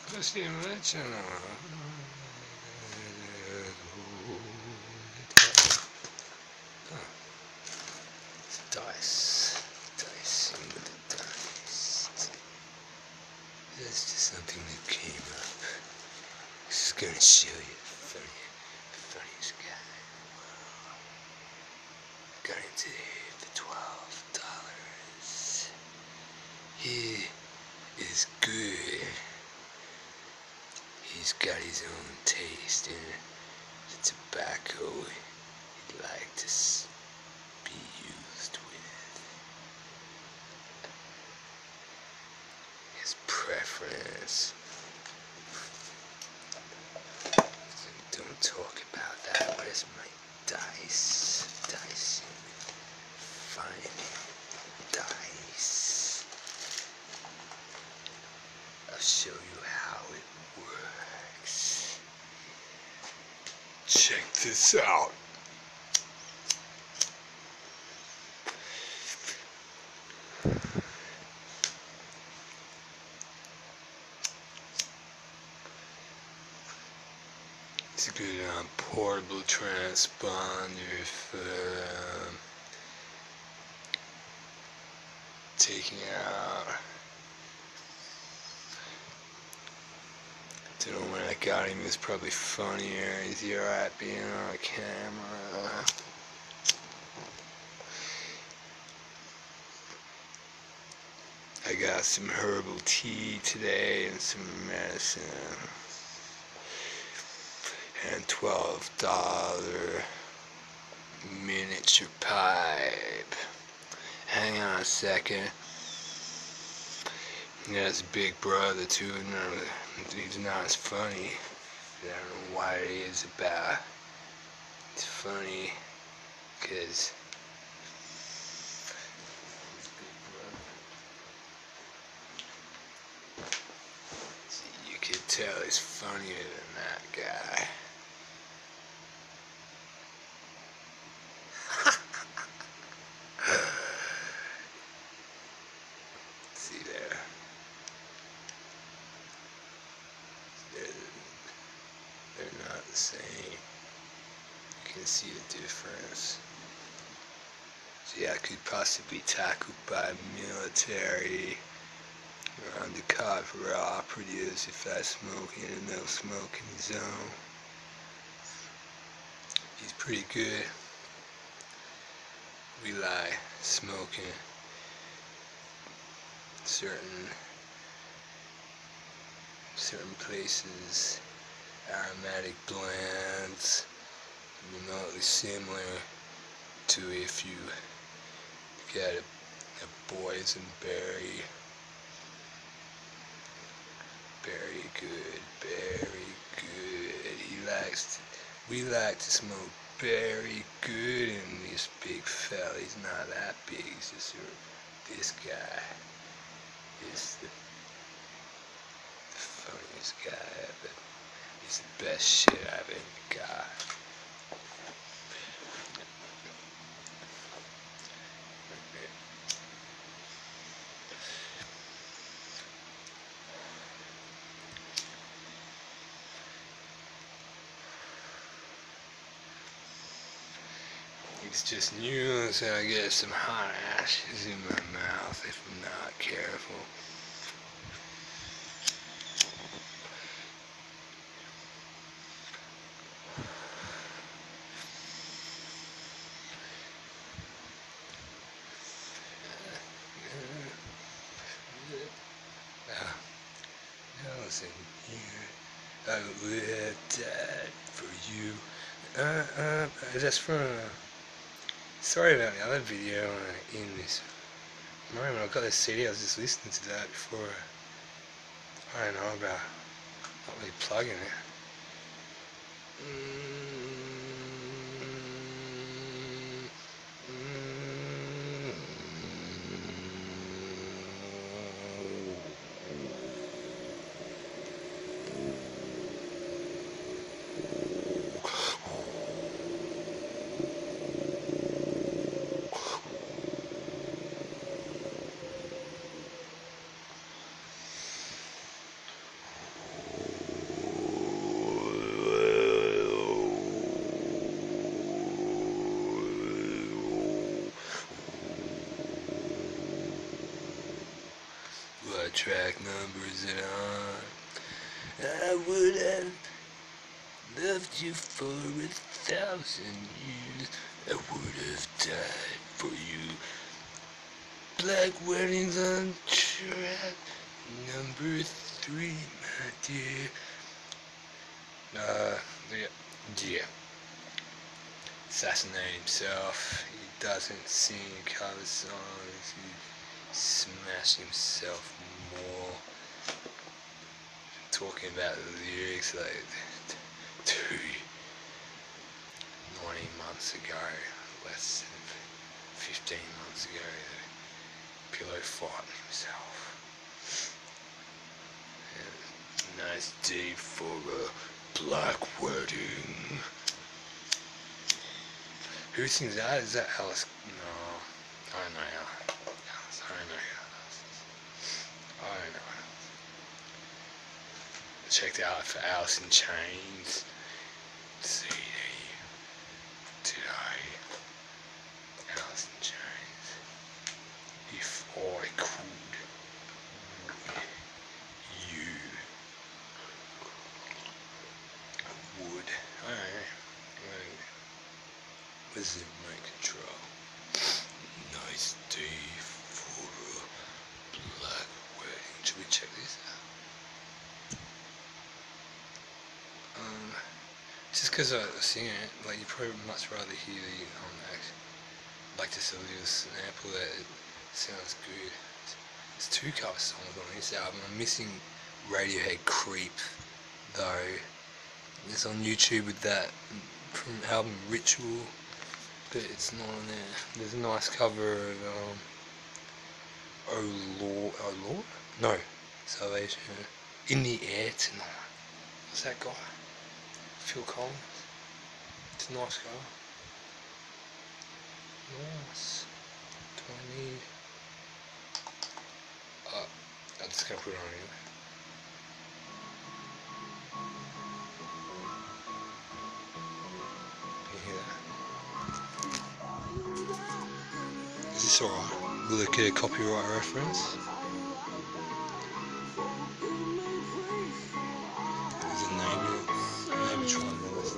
Questi invece no. Dice. Dicing with the dice. That's just something that came up. Just gonna show you the funniest guy in the world. Got into the $12. He is good. He's got his own taste in the tobacco he'd like to be used with. His preference. Don't talk about that. Where's my dice? Dicing. Fine dice. I'll show you how it works. Check this out. It's a good portable transponder for taking out. Don't know when I got him. It was probably funnier, easier at being on a camera. I got some herbal tea today and some medicine. And $12 miniature pipe. Hang on a second. Yeah, it's Big Brother too. He's not as funny. I don't know why it is about. It's funny because you could tell he's funnier than that guy. See there. They're not the same. You can see the difference. So yeah, I could possibly be tackled by military or undercover operatives if I smoke in a no smoking zone. He's pretty good. We like smoking certain places, aromatic blends, remotely similar to if you get a boysenberry. Very good, very good. We like to smoke very good, and this big fella, he's not that big, he's just this guy is the funniest guy ever. He's the best shit I've ever got. It's just news that I get some hot ashes in my mouth if I'm not careful. Listen here, I would die for you. That's from. Sorry about the other video in this. Remember when I got this CD, I was just listening to that before. I don't know about not really plugging it. what track number is it on? I would have loved you for 1,000 years. I would have died for you. Black weddings on track number 3, my dear. Yeah. Assassinate himself. He doesn't sing cover songs. He smashed himself more. Talking about the lyrics like 19 months ago, less than 15 months ago, Pillow fought himself. And nice deed for a black wedding. Who sings that? Is that Alice? No, I don't know Alice. I don't know Alice. I don't know. Checked out for Alice in Chains CD today. Alice in Chains. If I could, you would. I don't know. Where's the remote control? Nice day for a black wedding. Should we check this out? Just because I was singing it, like, you'd probably much rather hear the, like just a little sample that it sounds good. There's 2 cover songs on this album. I'm missing Radiohead Creep, though. It's on YouTube with that from album Ritual, but it's not on there. There's a nice cover of Oh Lord? No, Salvation. In the Air Tonight. What's that guy? Phil Collins. It's a nice guy. Nice. Do I need... I'm just going to put it on anyway. Can you hear that? Is this alright? Will it get a copyright reference? There's a neighbour trying to listen.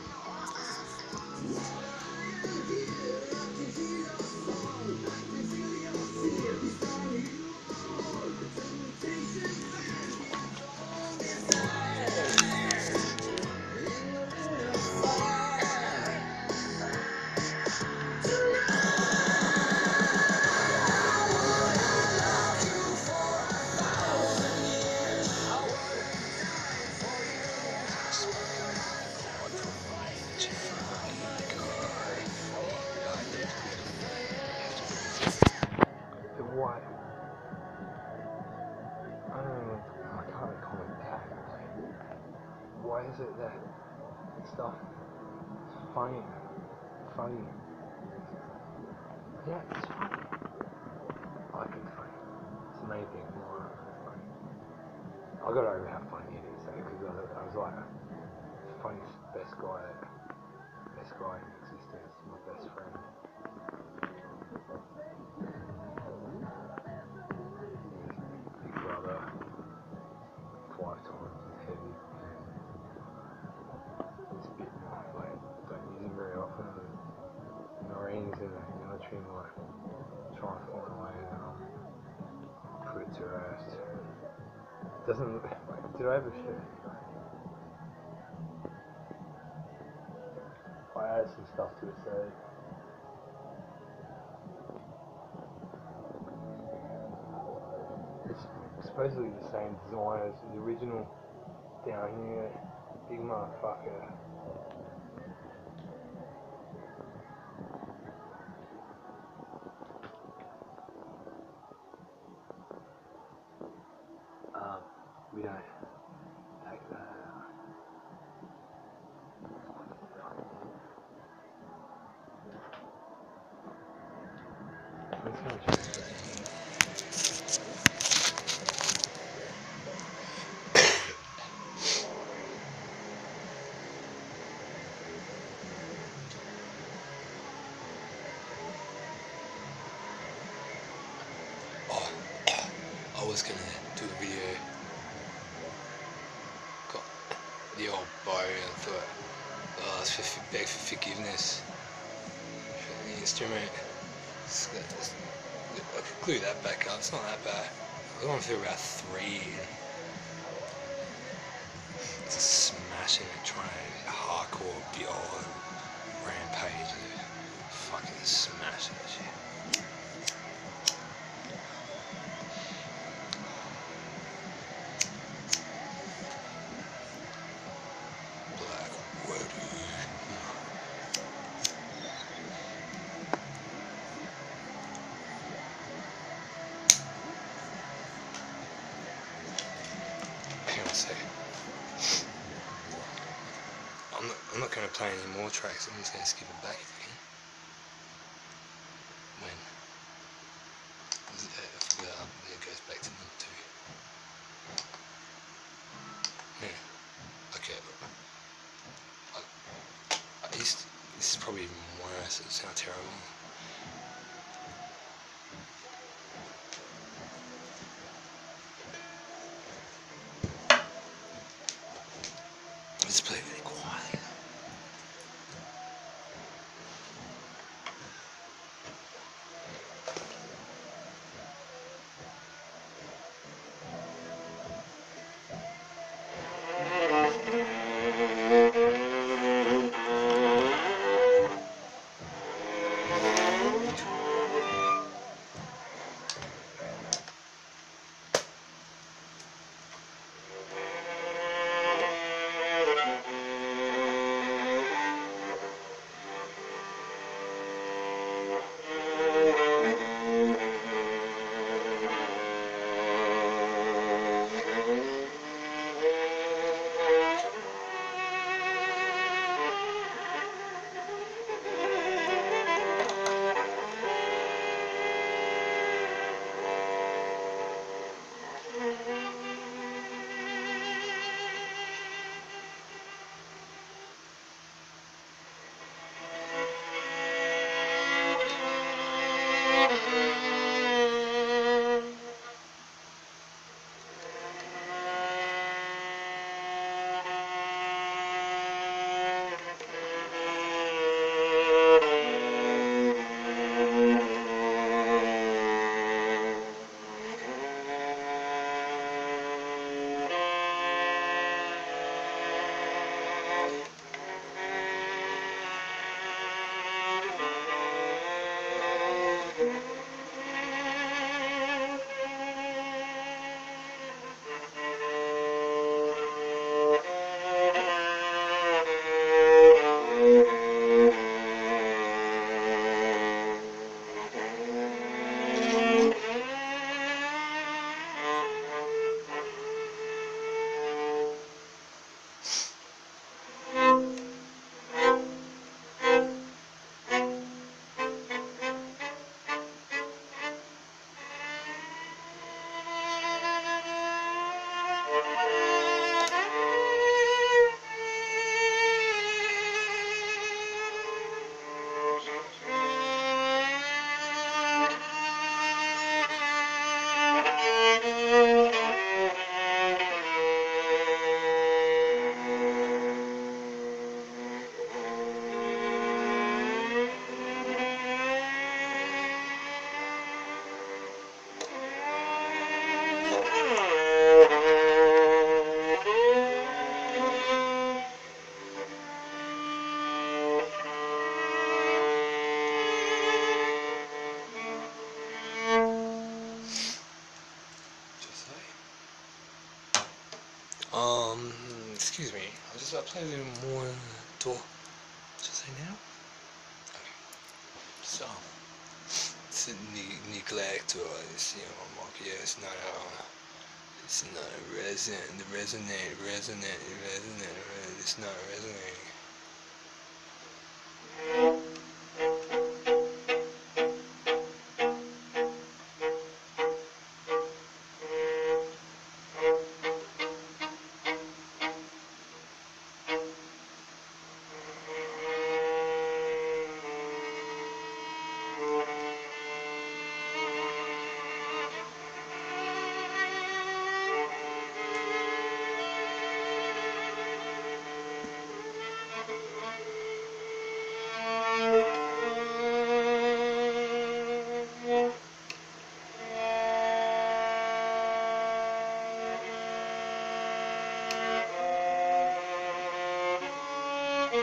Why? I can't comment back. Why is it that stuff is funny? Yeah, it's funny. I like it's funny. It's the main thing. More funny. I got over how funny it is though, because I was like, funniest, best guy in existence, my best friend. Big brother, 5 times as heavy. It's a bit like, don't use him very often. Noreen's in the trim, like, trying to find a way to put it to rest. Doesn't look like, did I ever show you? I added some stuff to it, so it's supposedly the same design as the original down here. Big motherfucker. We don't take that out. Let's go check it. was gonna do a video, got the old bio and thought, oh, it's beg for forgiveness for the instrument. I could glue that back up, it's not that bad. I went through about 3 just smashing it, trying to hardcore viola rampage and fucking smash that shit. Hang on a second. I'm not going to play any more tracks, I'm just going to skip it back again. When? I forgot, it goes back to number 2. Yeah. Okay. This is probably even worse, it sounds terrible. Let's play really quietly. Excuse me, I'll just play a little more door. What should I say now? Okay. So, it's a neglect or it's, yeah, it's not resonant, it's not resonating.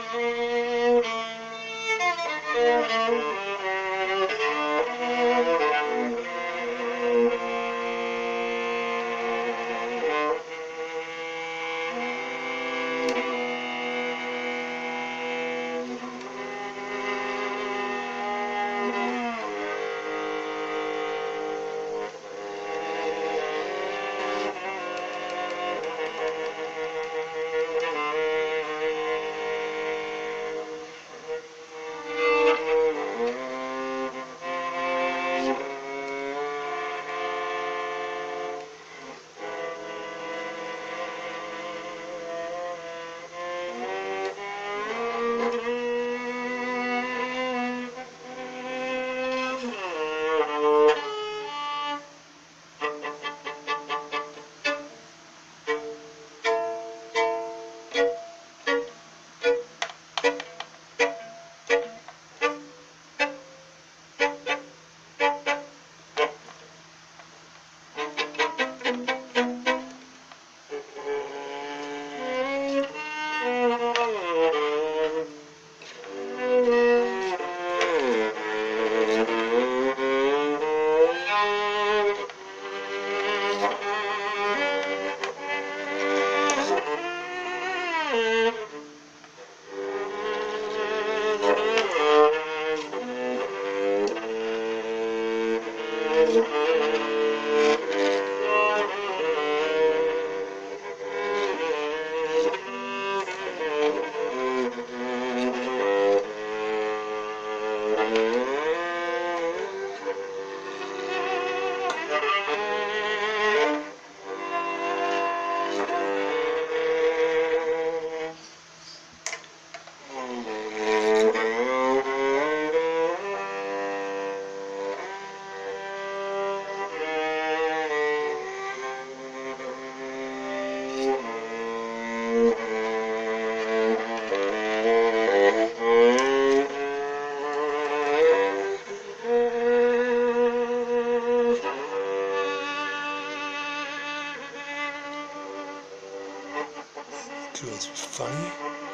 It's funny.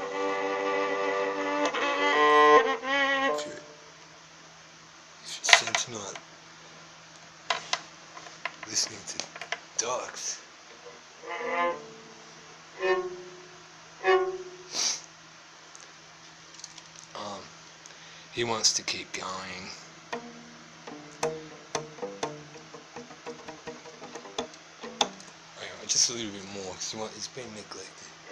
If you seem to not listening to ducks. He wants to keep going. Anyway, just a little bit more because he's been neglected.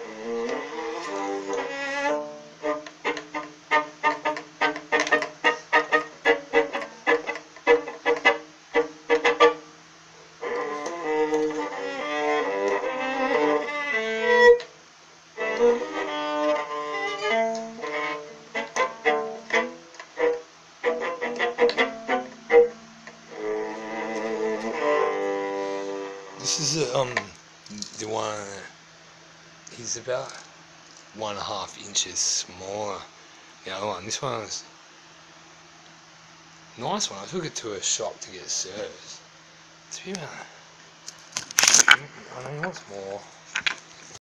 This is the one. He's about 1.5 inches smaller. The other one. This one was a nice one. I took it to a shop to get serviced. It's about, I mean, what's more?